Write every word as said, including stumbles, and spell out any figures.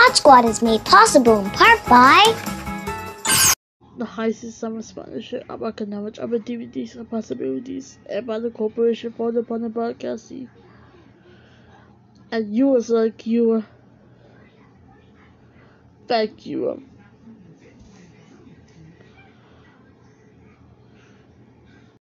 Pod Squad is made possible in part by the Heisey Summer Sponsorship of Economic Opportunities and Possibilities and by the Corporation for Independent Broadcasting. And you was like you. Thank you.